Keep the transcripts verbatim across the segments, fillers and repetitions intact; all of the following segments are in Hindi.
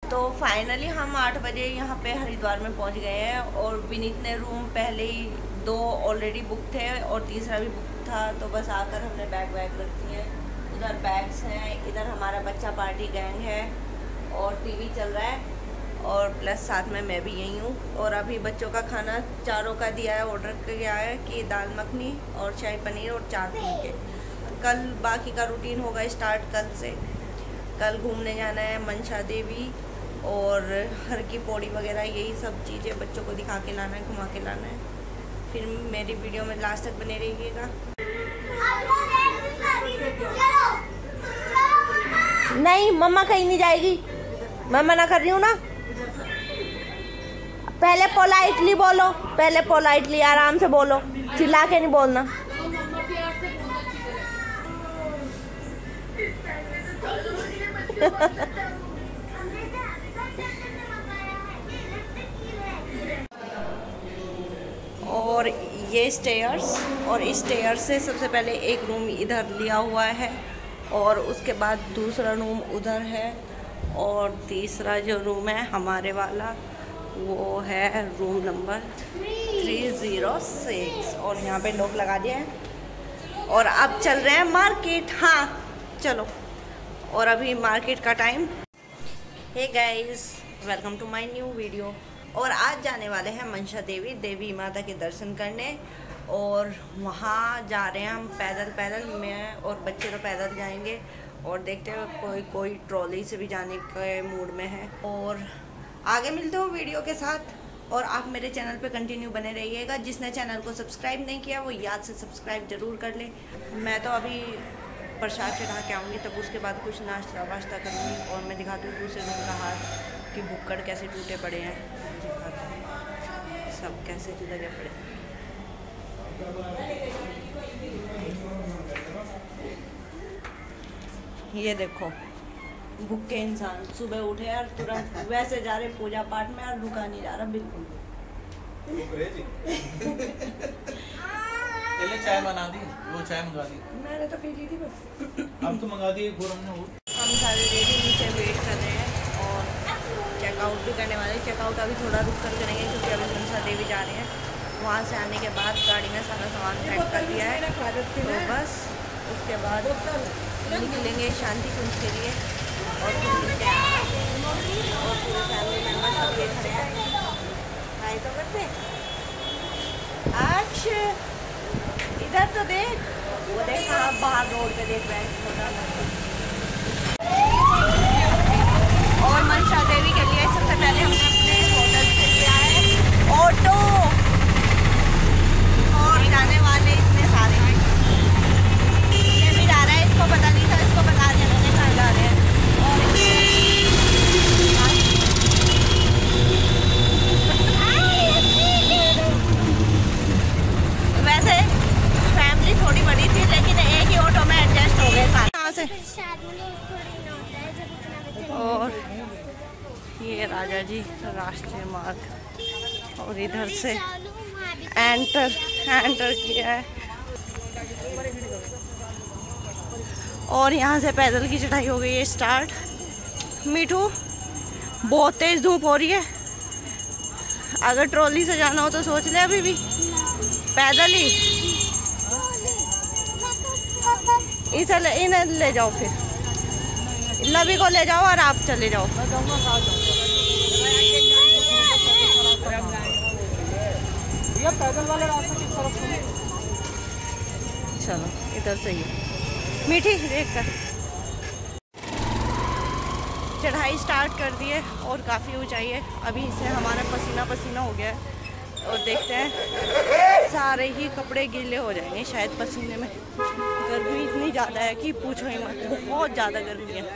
तो फाइनली हम आठ बजे यहाँ पे हरिद्वार में पहुँच गए हैं और विनीत ने रूम पहले ही दो ऑलरेडी बुक थे और तीसरा भी बुक था। तो बस आकर हमने बैग वैग रख दिए। उधर बैग्स हैं, इधर हमारा बच्चा पार्टी गैंग है और टीवी चल रहा है और प्लस साथ में मैं भी यही हूँ। और अभी बच्चों का खाना चारों का दिया है, ऑर्डर किया है कि दाल मखनी और शाही पनीर और चार फुलके। कल बाकी का रूटीन होगा स्टार्ट कल से। कल घूमने जाना है मनसा देवी और हर की पौड़ी वगैरह, यही सब चीज़ें बच्चों को दिखा के लाना है, घुमा के लाना है। फिर मेरी वीडियो में लास्ट तक बने रहिएगा। नहीं, मम्मा कहीं नहीं जाएगी, मैं मना कर रही हूँ ना। पहले पोलाइटली बोलो, पहले पोलाइटली आराम से बोलो, चिल्ला के नहीं बोलना। और ये स्टेयर्स, और इस स्टेयर्स से सबसे पहले एक रूम इधर लिया हुआ है और उसके बाद दूसरा रूम उधर है और तीसरा जो रूम है हमारे वाला वो है room number three zero six. और यहाँ पे लोग लगा दिए हैं और अब चल रहे हैं मार्केट। हाँ चलो, और अभी मार्केट का time. Hey guys, welcome to my new video. और आज जाने वाले हैं मनसा देवी देवी माता के दर्शन करने और वहाँ जा रहे हैं हम पैदल पैदल मैं और बच्चे तो पैदल जाएंगे और देखते हैं कोई कोई ट्रॉली से भी जाने के मूड में है। और आगे मिलते हो वीडियो के साथ और आप मेरे चैनल पे कंटिन्यू बने रहिएगा। जिसने चैनल को सब्सक्राइब नहीं किया वो याद से सब्सक्राइब ज़रूर कर ले। मैं तो अभी प्रसाद चढ़ा के आऊँगी, तब उसके बाद कुछ नाश्ता वाश्ता करूँगी और मैं दिखाती हूँ दूसरे रूम का हाल कि बुक्कड़ कैसे टूटे पड़े हैं, सब कैसे लगे पड़े। ये देखो भूखे इंसान सुबह उठे और तुरंत वैसे जा रहे पूजा पाठ में और रुका नहीं जा रहा बिल्कुल। पहले चाय बना दी, वो चाय मंगा दी। मैंने तो पी ली थी बस। अब तो मंगा दी एक हमने। हम सारे रेडी नीचे वेट कर रहे हैं और चेकआउट भी करने वाले हैं। चेकआउट अभी थोड़ा रुक कर करेंगे क्योंकि अभी मनसा देवी जा रहे हैं। वहाँ से आने के बाद गाड़ी में सारा सामान पैक कर दिया है तो बस उसके बाद निकलेंगे शांति कुंज के लिए और फिर नीचे आएंगे और पूरे फैमिली मेम्बर सब ये खड़े हैं। हाय तो करते आज इधर तो देख, वो देख हाँ बाहर रोड पे देख रहे हैं। और मनसा देवी के लिए सबसे पहले हमने अपने होटल से लिया है ऑटो और जाने वाले इतने सारे हैं। ये भी जा रहा है, इसको पता नहीं था, इसको बता दिया मैंने कहाँ जा रहे हैं। और वैसे फैमिली थोड़ी बड़ी थी लेकिन एक ही ऑटो में एडजस्ट हो गए सारे। कहाँ से? और ये राजा जी राष्ट्रीय मार्ग और इधर से एंटर एंटर किया है और यहाँ से पैदल की चढ़ाई हो गई है स्टार्ट। मीठू बहुत तेज धूप हो रही है, अगर ट्रॉली से जाना हो तो सोच ले अभी भी पैदल ही। इसे ले, इन्हें ले जाओ, फिर लवी को ले जाओ और आप चले जाओ। पैदल वाले रास्ते किस तरफ से? चलो इधर से ही मीठी देख कर चढ़ाई स्टार्ट कर दी है और काफ़ी ऊंचाई है। अभी से हमारा पसीना पसीना हो गया है और देखते हैं सारे ही कपड़े गीले हो जाएंगे शायद पसीने में। गर्मी इतनी ज़्यादा है कि पूछो ही मत, बहुत ज़्यादा गर्मी है।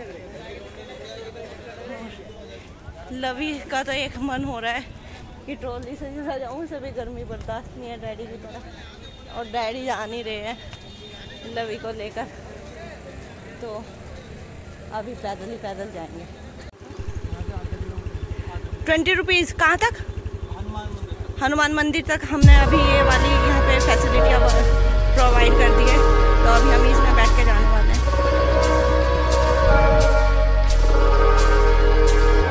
लवी का तो एक मन हो रहा है कि ट्रॉली से चला जाऊँ, उसे भी गर्मी बर्दाश्त नहीं है डैडी की तरह। और डैडी जा नहीं रहे हैं लवी को लेकर, तो अभी पैदल ही पैदल जाएंगे। ट्वेंटी रुपीज़ कहाँ तक? हनुमान मंदिर तक हमने अभी ये वाली यहाँ पे फैसिलिटियाँ प्रोवाइड कर दी है, तो अभी हम इसमें बैठ के जाने वाले हैं।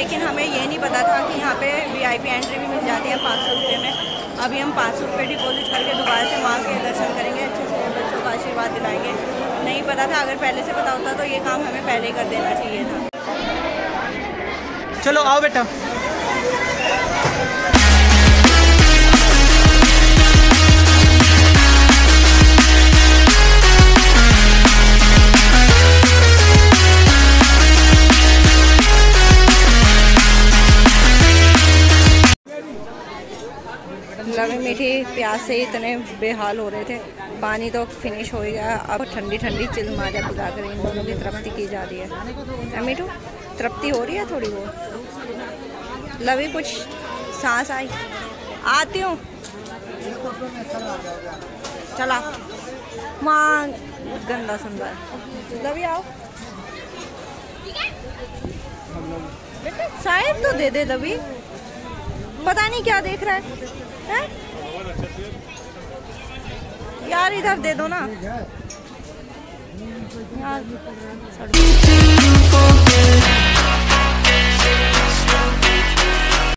लेकिन हमें ये नहीं पता था कि यहाँ पे वीआईपी एंट्री भी मिल जाती है पाँच सौ रुपये में। अभी हम पाँच सौ रुपये डिपॉजिट करके दोबारा से माँ के दर्शन करेंगे, अच्छे से बच्चों का आशीर्वाद दिलाएंगे। नहीं पता था, अगर पहले से पता होता तो ये काम हमें पहले ही कर देना चाहिए था। चलो आओ बेटा। लवी मीठी प्यास से इतने बेहाल हो रहे थे, पानी तो फिनिश हो ही गया। अब ठंडी ठंडी चिल माजा पिला कर इन दोनों की तृप्ति की जा रही है। मीठू तृप्ति हो रही है थोड़ी बहुत। लवी कुछ सांस आई, आती हूँ चला। माँ गंदा सुंदर। लवी आओ बेटा, शायद तो दे दे लवी, पता नहीं क्या देख रहा है, है? यार इधर दे दो ना यार।